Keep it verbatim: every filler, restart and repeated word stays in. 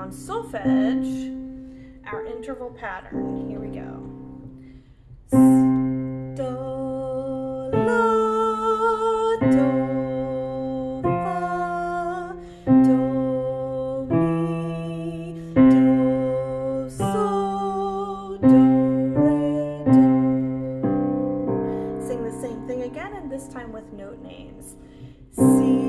on solfege our interval pattern. Here we go. Do, la, do, fa, do, mi, do, so, do, re, do. Sing the same thing again, and this time with note names. Si,